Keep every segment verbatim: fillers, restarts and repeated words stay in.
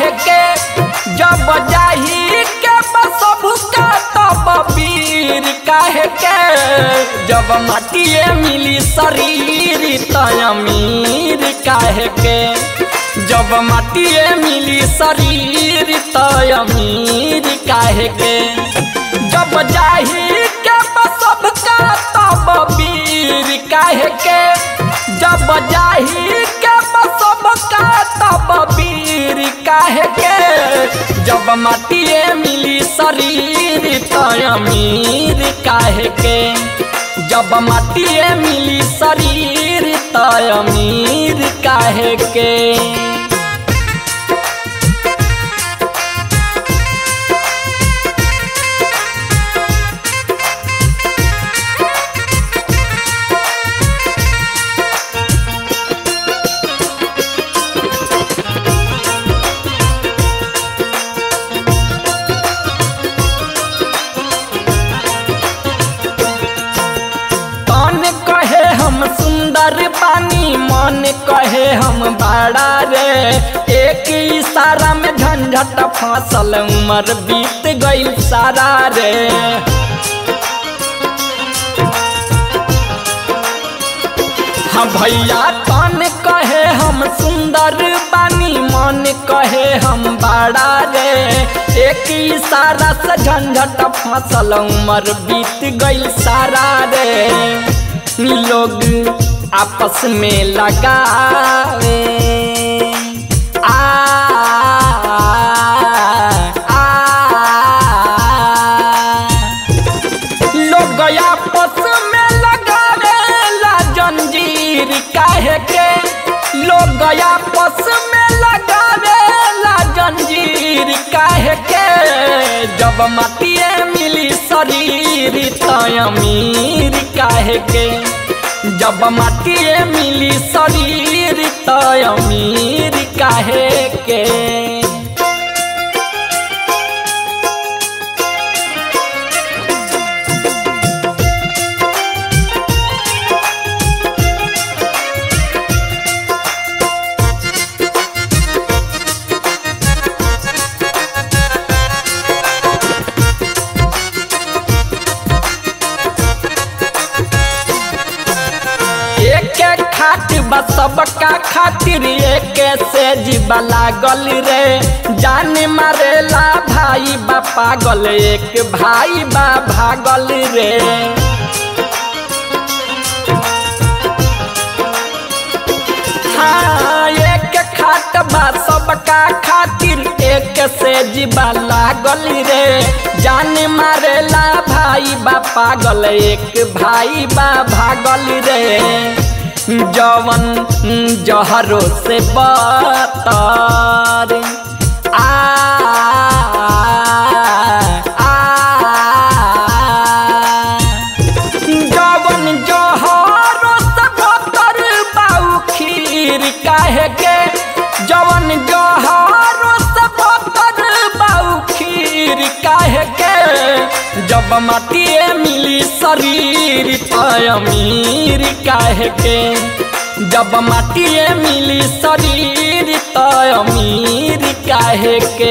काहे के जब जाही के बसबु का तब वीर काहे के जब माटिए मिली शरीर त अमीर काहे के जब माटिए मिली शरीर त अमीर काहे के जब जाही के बसब का तब वीर काहे के जब जाही के बसब का तब वीर काहे के जब माटिए मिली शरीर त अमीर काहे के जब माटिए मिली शरीर त अमीर काहे के पानी मन कहे हम बड़ा रे एक इशारा में झंझट फसल उम्र बीत गई सारा रे हाँ भैया तन कहे हम सुंदर बानी मन कहे हम बड़ा रे एक इशारा से झंझट फसल उम्र बीत गई सारा रे लोग आपस में लगावे आ, आ, लोग आपस में लगावे ला जंजीर काहे के लोग आपस में लगावे ला जंजीर काहे के जब माटिए मिली शरीर त अमीर काहे के जब माटिए मिली शरीर त अमीर काहे के सबका खातिर एक से जीवा लागल रे जान मारेला भाई बा पागल एक भाई बा भागल रे हाँ एक खाट बा सबका खातिर एक से जीवा लागल रे जान मारेला भाई बा पागल एक भाई बा भागल रे जवन जहरों से बतर आ, आ, जवन जहरों से बतर बाऊ खीर काहे के जवन जहरों से बतर बाऊ खीर काहे के जब माटिए मिली शरीर त अमीर काहे के जब माटिए मिली शरीर त अमीर काहे के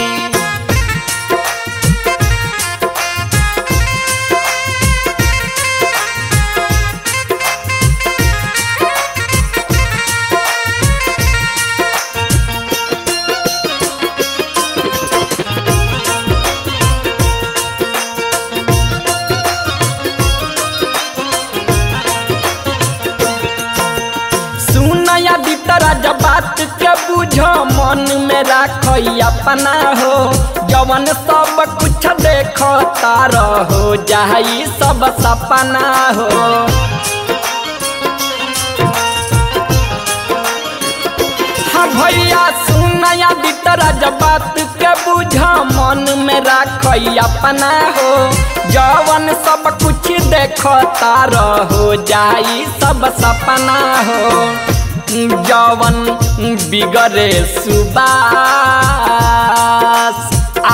जब बात के बुझो मन में राखो अपना हो जवन सब कुछ देखो तार हो जाई सब सपना हो हाँ भैया सुनया बितरा जब बात के बुझो मन में राखो अपना हो जवन सब कुछ देखो तार हो जाई सब सपना हो जवन बिगड़े सुबास आ,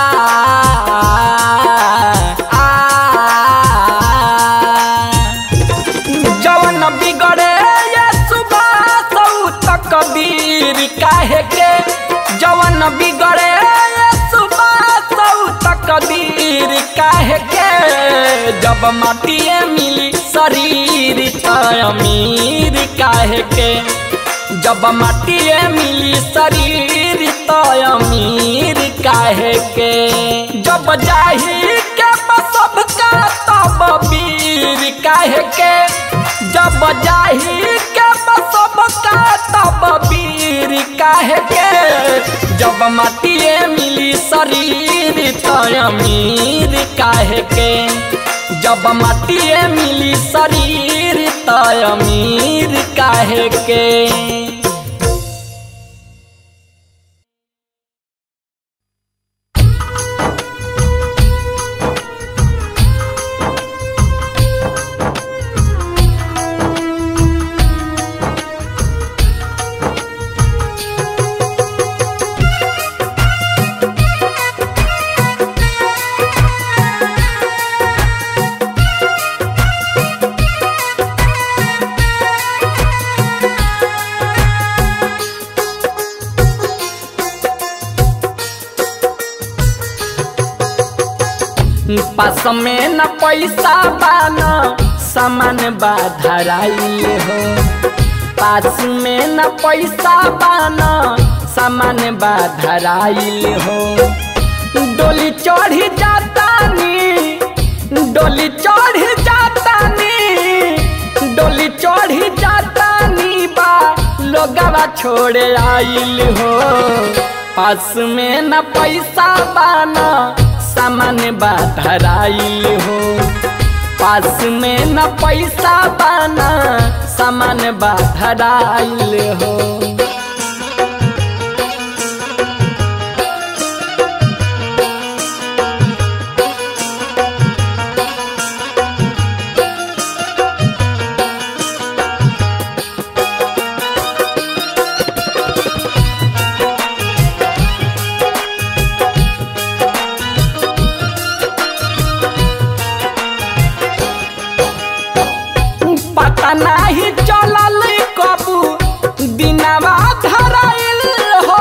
आ, जवन बिगड़े ये सुबास त कबीर काहे के जवन मन बिगड़े सुबह सऊ तकदीर काहे के जब माटिए मिली शरीर त अमीर काहे के जब माटिए मिली शरीर त अमीर काहे के जब जाही के सबका तब वीर काहे के जब जाही के सबका तब वीर काहे के जब माटिए मिली शरीर त अमीर काहे के जब माटिए मिली शरीर त अमीर काहे के। पास में न पैसा बाना सामान बाधराइल हो पास में न पैसा बाना सामान बाधराइल हो डोली चढ़ी जाता नी डोली चढ़ी जाता नी डोली चढ़ी जाता नी बा लोगवा छोड़े आइल हो पास में न पैसा बाना सामान बाधराइल हो पास में न पैसा बाना सामान बाधराइल हो। नहीं चलल कबू दिनवा धराइल हो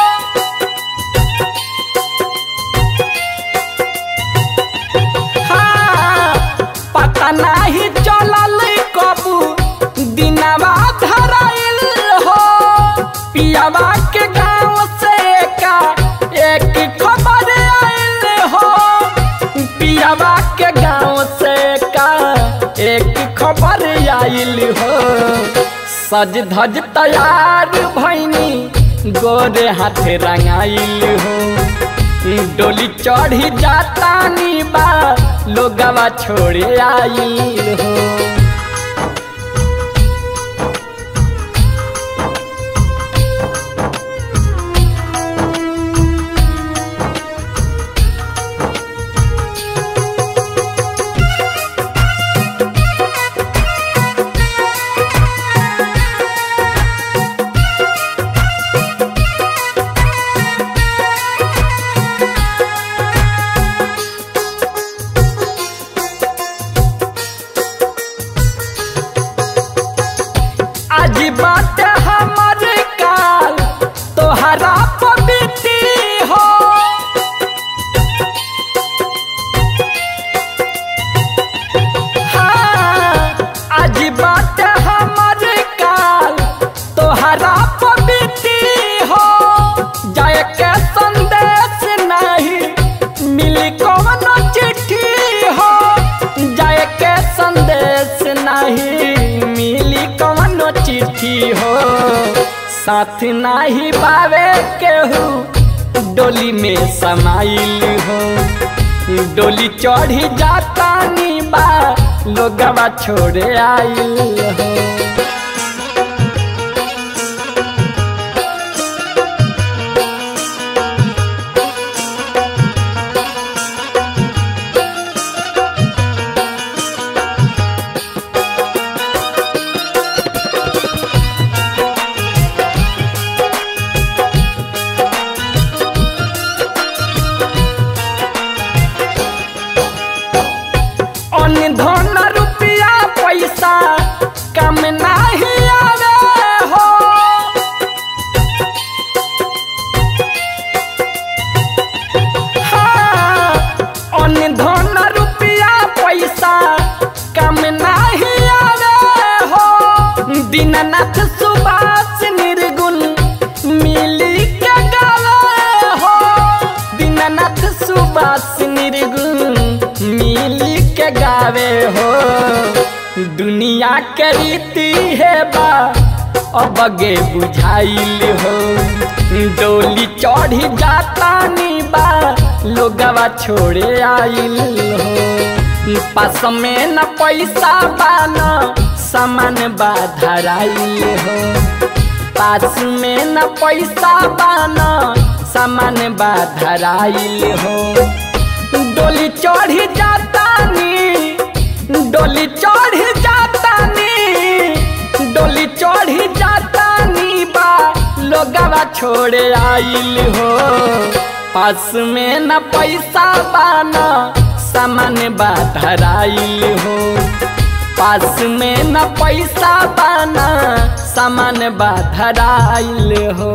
हाँ पता नहीं चलल कबू दिनवा धराइल हो पियावा के गाँव से का एक खबर आइल हो पियावा के गाँव से का एक खबर आइल हो सज धज तैयार भैनी गोरे हाथ रंगाइल हो डोली चढ़ी जाता नी बा लोगवा छोड़े आइल हो। बात हमर काल तोहरा पबीती हो हाँ आज बात हमर काल तोहरा पबीती हो जाए के संदेश नहीं मिली कौनो चिट्ठी हो जाए के संदेश नहीं मिली कौनो चिट्ठी हो साथ नहीं पावे केहू डोली में समाइल हो डोली चढ़ी जाता नी बा लोगवा छोड़े आइल हो। धन रुपया पैसा कम नहीं सुबास निर्गुण मिल के गावे हो दुनिया के रीति है बा अब गे बुझाइल हो डोली चढ़ी जाता नी बा लोगवा छोड़े आइल हो पास में न पैसा बाना सामान बा धराइल हो पास में न पैसा बाना सामान बा धराइल हो डोली चढ़ी जाता नी डोली चढ़ी जाता नी डोली चढ़ी जाता नी बा लोगवा छोड़े आइल हो पास में न पैसा बाना सामान बा धराइल हो पास में न पैसा बाना सामान बा धराइल हो।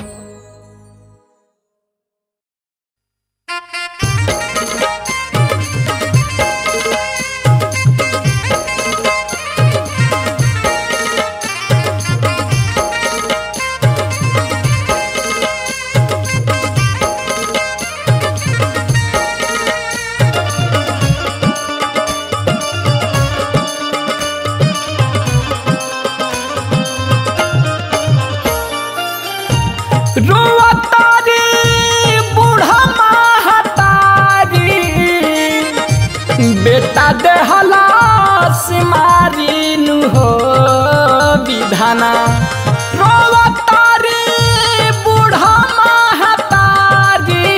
रोवतारी बूढ़ा महतारी बेटा देहला सिमारी नु हो विधाना रोवतारी बूढ़ा महतारी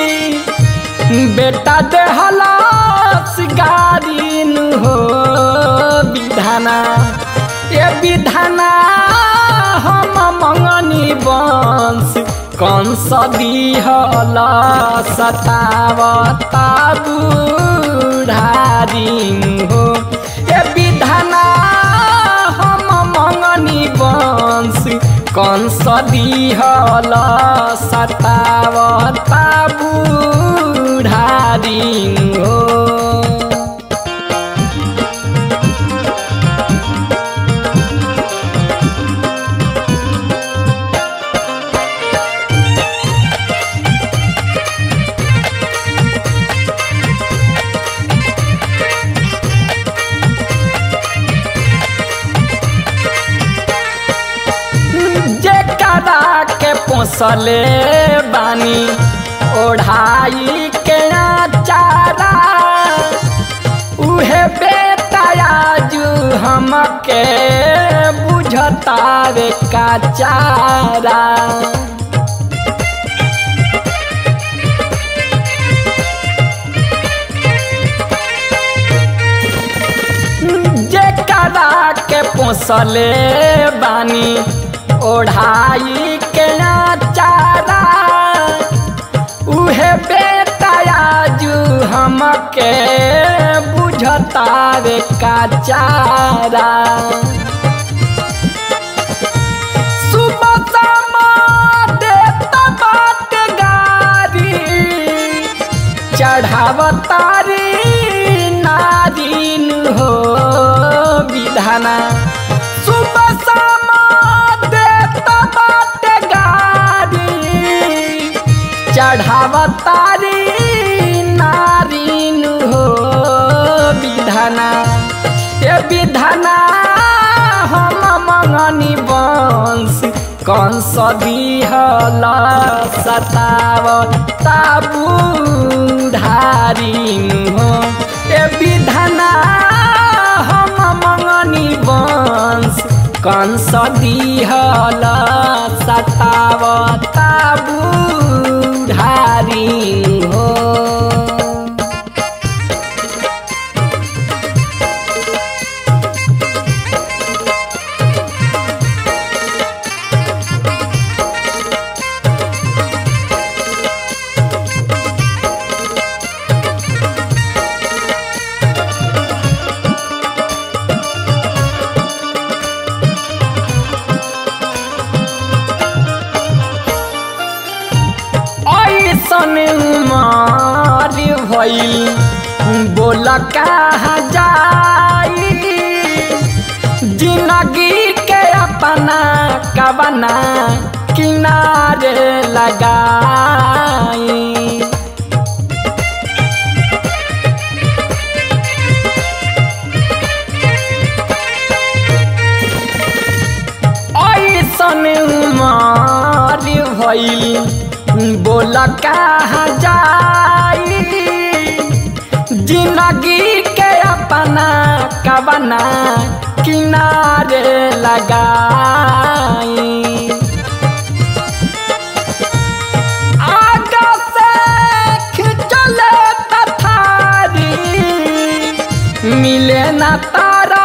बेटा देहला सिगारी नु हो विधाना ये विधाना हम मंगनी बंश कौन सदी हला सतावता बुढ़ारी हो ये विधाना हम मंगनी बंश कौन सदी हला सतावता बुढ़ारी हो। के पोसले बानी ओढ़ाई के चारा उहे बेटा आजू हमके बुझता रे का चारा जेकरा के पोसले बानी ओढ़ाई के चारा उहे बेटा आजू हमके बुझता रे का चारा सुबह शाम देता बात गारी चढ़ावतारी नारीन हो विधाना सुबह शाम चढ़ावतारी नारीन हो विधाना ये विधाना हम मंगनी बंश कौन सदी हला सतावता बुढ़ारीन हो ये विधाना हम मंगनी बंश कौन सदी हला सतावता बुढ़ारी हो। मारी भइल बोल कहाँ जाई जिंदगी के अपना कबना किनारे लगाई कहाँ जाई जिंदगी के अपना कवना किनारे लगाई आगा से खिंचले तथारी मिले न तारा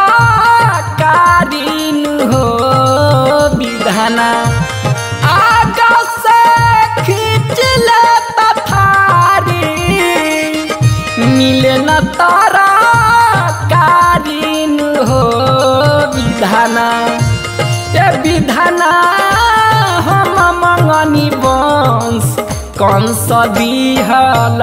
कारीन हो विधाना आगा से खिंचले तथारी मिले न तारा कारीन हो विधाना ये विधाना हम मंगनी वंश कौन सा दिहल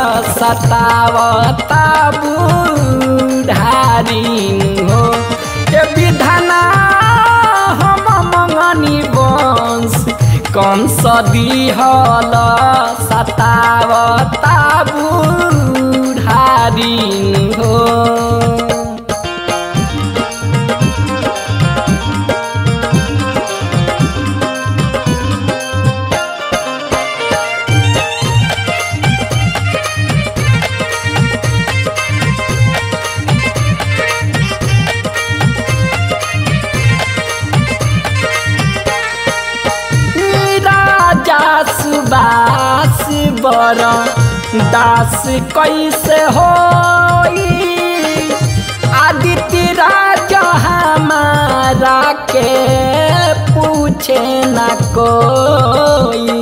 सतावता बुढ़ारीन हो ये विधाना हम मंगनी वंश कौन सा दिहल सतावता बुढ़ारीन हो सुबास बर दास कैसे होई आदित्य राजा हमारा के पूछे न कोई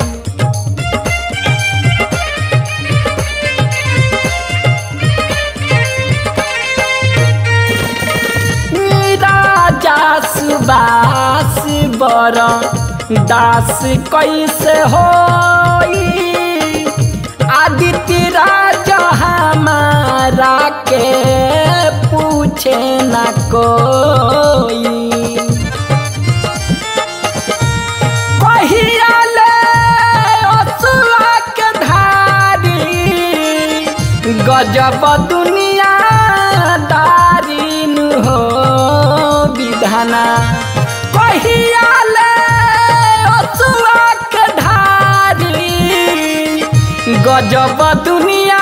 राजा सुबास बर दास कैसे होई आदित्य राजा हमारा के पूछे न कोई कहिया ले असुआ के धारी गजब दुनिया दारीन हो विधाना कहिया गजब दुनिया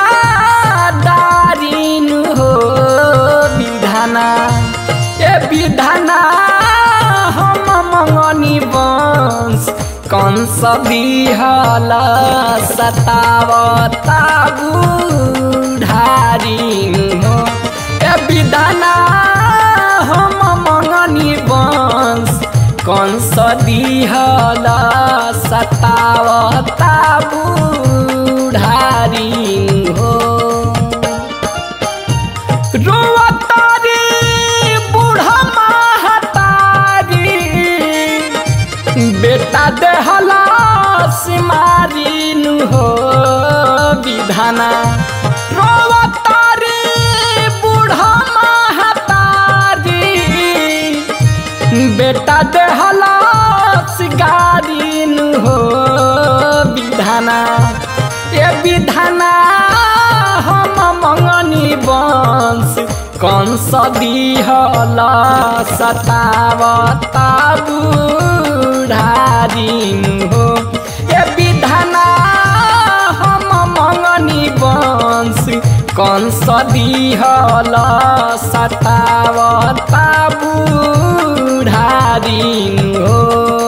दारीन हो विधाना ये विधाना हम मंगनी वंश कौन सा दिहल सतावता बुढ़ारीन हो ये विधाना हम मंगनी वंश कौन सा दिहल सतावता बुढ़ारीन हो रोवतारी बूढ़ा महतारी बेटा देहला सिमारीन हो विधाना रोवतारी बूढ़ा महतारी बेटा देहला सिगारीन हो विधाना ये विधाना हम मंगनी वंश कौन सा दिहल सतावता बुढ़ारीन हो ये विधाना हम मंगनी वंश कौन सा दिहल सतावता बुढ़ारीन हो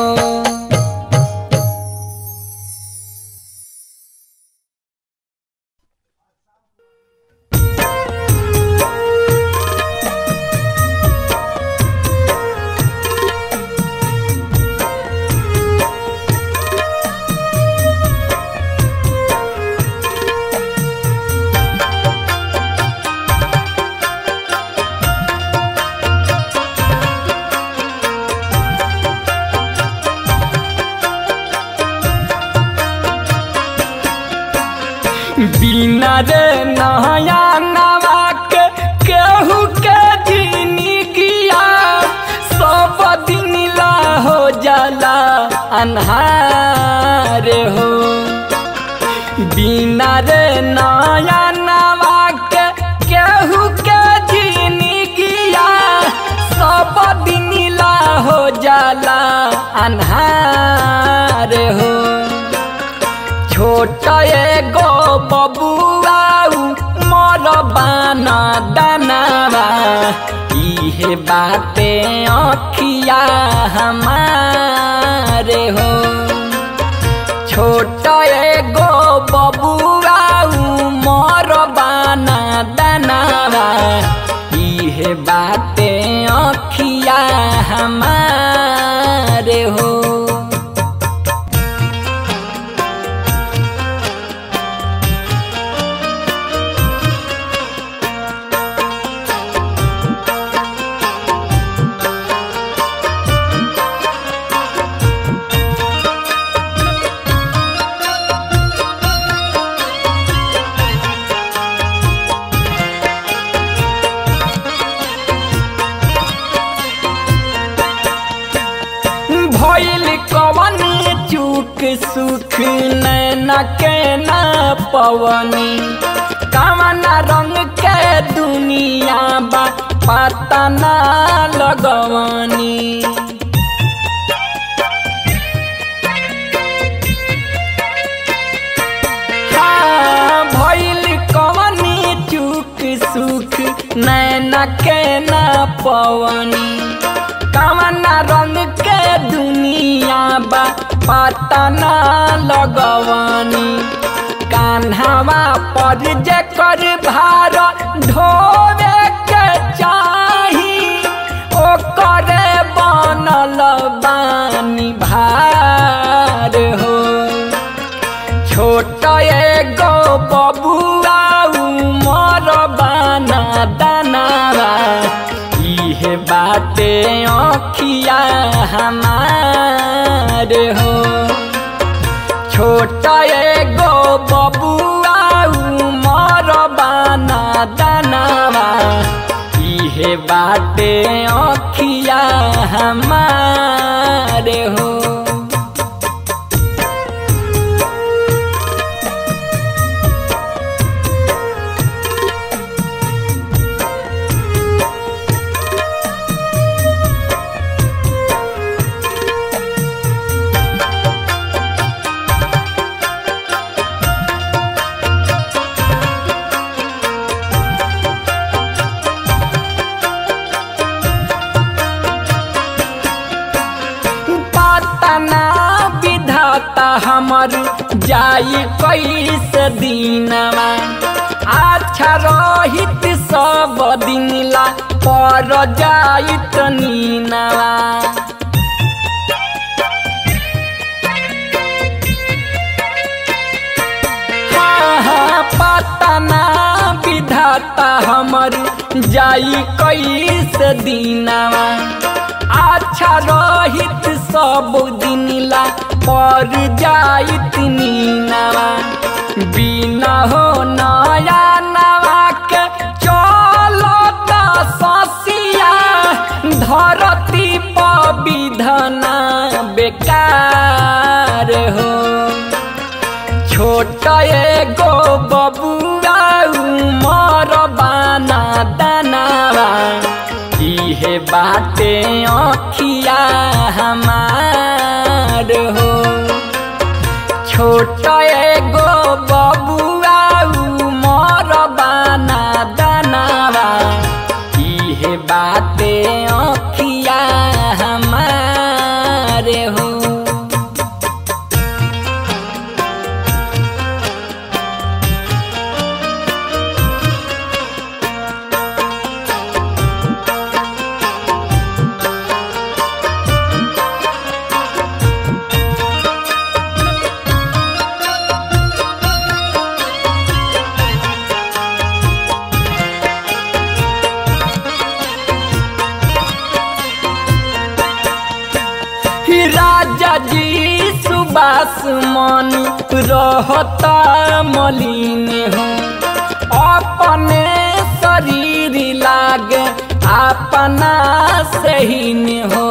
बिना रे नया नवा के केहू के जिंदगिया सब दिन ला हो जाला अन्हार हो बिना रे नया नवा के केहू के जिंदगिया सब दिन ला हो जाला अन्हार हो छोट एगो बबुआ मोर बाना दानावा इहे बाते अखिया हमारे हो। छोट एगो बबुआ मोर बाना दानावा इहे बाते अखिया हमारे हो। भइल कवन चूक सुख नैना के ना पवनी कवना रंग के दुनिया बा पता ना लगवनी। हाँ भइल कवन चूक सुख नैना के ना पवनी कवना रंग के दुनिया बा पता ना लगवनी। कान्हावा पर जेकर भार ढोवे के चाही ओकरे बनल बानी भार हो। छोट एगो बबुआ मोर बाना दानावा इहे बाते अखिया हमारे हो। छोट एगो बबुआ मोर बाना दानावा इहे बाते अखिया हमारे हो। हमर जाई कैसे दिनवा अच्छा रहित सब दिनला पर जाइत नीनवा। हाँ हाँ पता ना विधाता हमर जाई कैसे दिनवा अच्छा रहित सब दिनला पर जाइत नीनवा। बिना हो नया नवा के चलत ससिया धरती पर विधना बेकार हो। छोट एगो बबुआ मोर बाना दानावा इहे बाते अखिया हमार हो। छोट एगो बबुआ मोर बाना दानावा इहे बाते अखिया हमारे हो। राजा जी सुबास मन रहता मलिन हो अपने शरीर लागे अपना सहीन हो।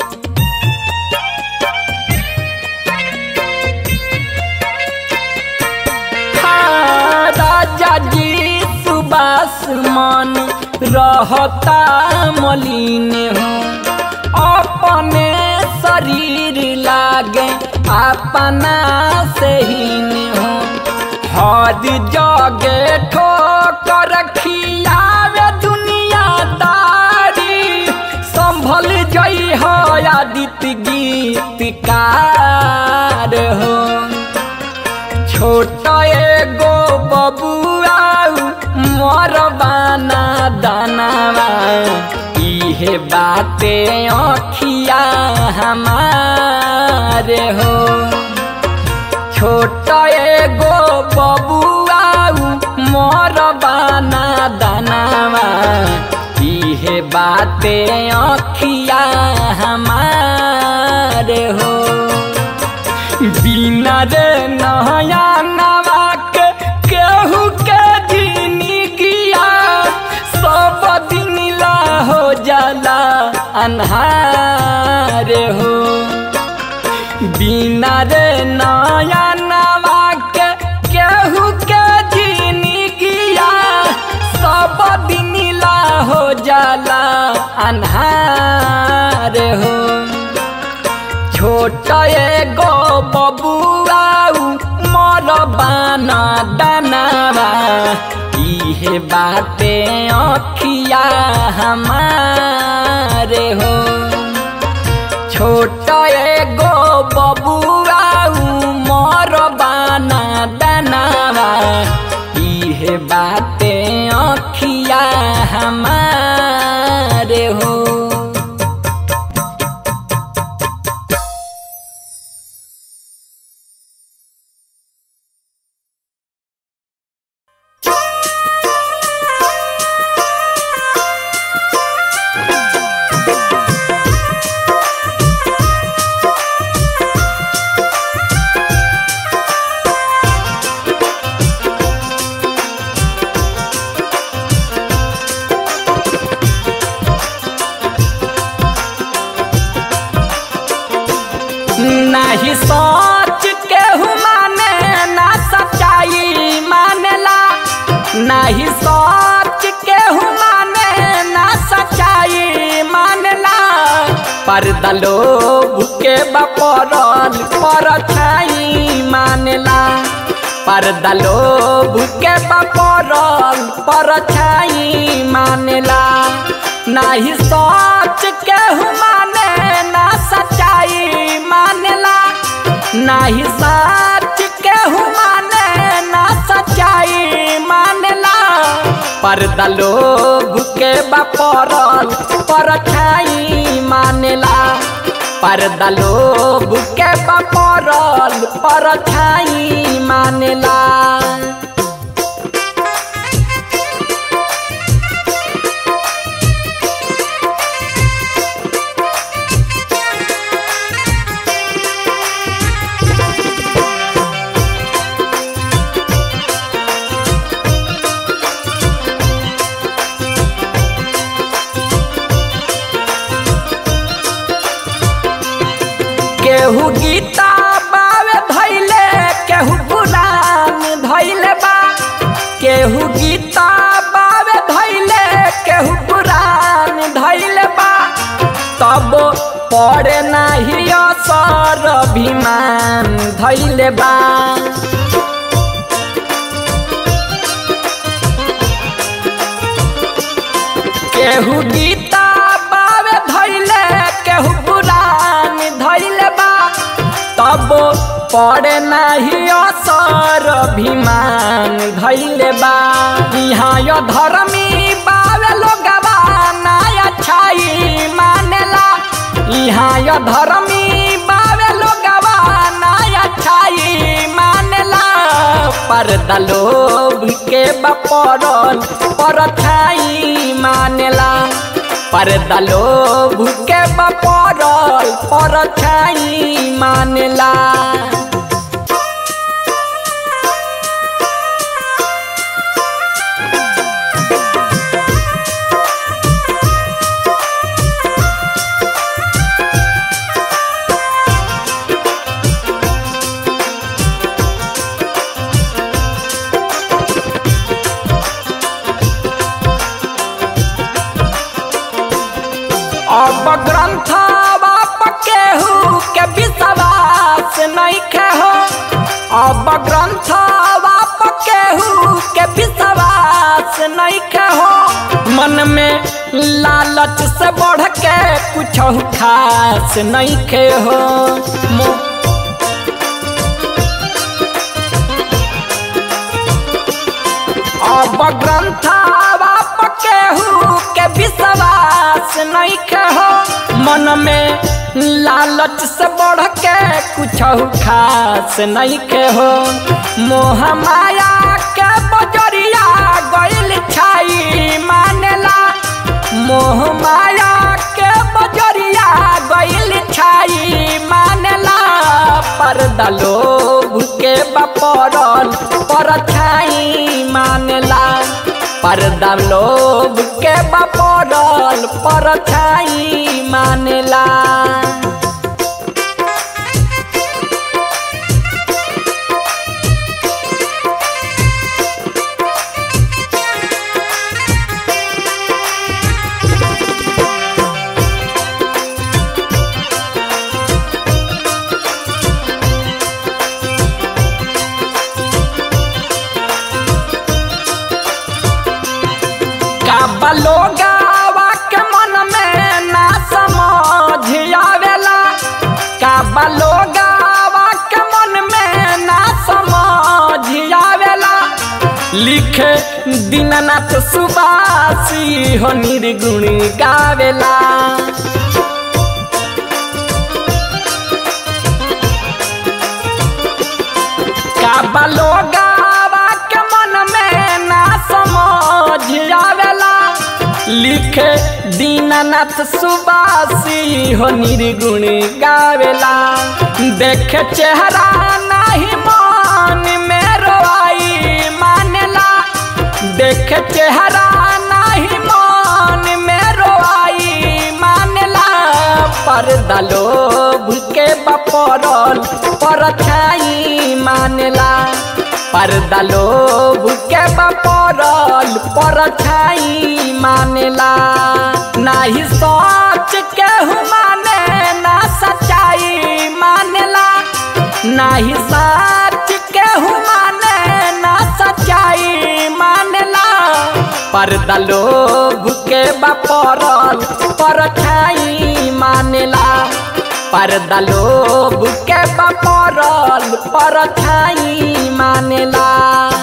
हाँ राजा जी सुबास मन रहता मलिन हो अपने शरीर लागे अपना से ही हो हर जगे ठोकर खियावे दुनियादारी संभल जई हो आदित्य गीतकार हो छोट एगो बबुआ मरबाना दानावा इहे बाते अखिया हमारे हो छोट एगो बबुआ मरबाना दानावा इहे बाते अखिया हमारे हो बिना रे नया नवा के केहू के जिंदगिया सब दिन ला हो जाला अन्हार हो बिना रे नया नवा के केहू के जिंदगिया सब दिन ला हो जाला अन्हार हो छोट एगो बबुआ मरबाना दानावा इहे बाते अखिया हमारे हो छोट एगो बबुआ मरबाना दानावा इहे बाते अखिया हमारे हो नहीं सोच केहू माने ना सच्चाई मानेला नहीं सोच केहू माने ना सच्चाई मानेला पर्दा लोभ के बपरल परछाई मानेला पर्दा लोभ के बपरल परछाई मानेला नहीं सोच केहू माने ना सच्चाई मानेला नहीं सच केहू माने ना सच्चाई मानेला पर्दा लोभ के बपरल परछाई मानेला पर्दा लोभ के बपरल परछाई मानेला केहू गीता बावे धैले केहू पुराण धैले बा केहू गीता बावे धैले केहू पुराण धैले बा तब पड़े नाही असर अभिमान धैले बा केहू गीता बावे धैले केहू पुराण धैले बा तब पड़े नहीं असर अभिमान धैले बा यहाँ धर्मी बावे लोगवा ना अच्छाई मानेला यहाँ धर्मी बावे लोगवा ना अच्छाई मानेला पर्दा लोभ के बपरल परछाई मानेला पर्दा लोभ के बपरल परछाई मानेला अब ग्रंथ बाप केहू के विश्वास नहीं के हो मन में लालच से बढ़ के कुछ खास नहीं के हो अब ग्रंथवा केहू के विश्वास नहीं के हो मन में लालच से बढ़ के कुछ खास नहीं के हो मोह माया के बजरिया गइल छाई मानेला मोह माया के बजरिया गइल छाई मानेला पर्दा लोभ के बपरल परछाई मानेला पर्दा लोभ के बपरल परछाई मानेला लोगावा के मन में ना समझ आवेला का लोगावा के मन में ना समझ आवेला लिखे दीननाथ सुबासी हो निर्गुण गावेला का लोगावा के मन में ना समझ आवेला लिखे दीननाथ सुबासी हो निर्गुण गावेला देखे चेहरा नहीं मन में रोई मानेला देखे चेहरा नहीं मन में रोई मानेला पर्दा लोभ के बपरल परछाई मानेला पर्दा लोभ के बपरल परछाई मानेला नाही सच केहू माने ना सच्चाई मानेला नाही सच केहू माने ना सच्चाई मानेला पर्दा लोभ के बपरल परछाई मानेला पर्दा लोभ के बपरल परछाई मानेला।